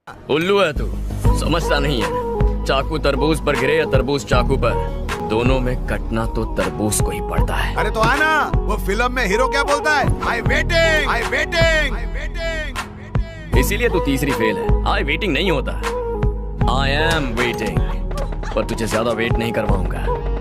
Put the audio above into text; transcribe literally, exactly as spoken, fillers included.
उल्लू है तू, समझता नहीं है। चाकू तरबूज पर गिरे या तरबूज चाकू पर, दोनों में कटना तो तरबूज को ही पड़ता है। अरे तो आना, वो फिल्म में हीरो क्या बोलता है? I waiting, I waiting, I waiting. इसीलिए तू तीसरी फेल है। आई वेटिंग नहीं होता, आई एम वेटिंग। पर तुझे ज्यादा वेट नहीं करवाऊंगा।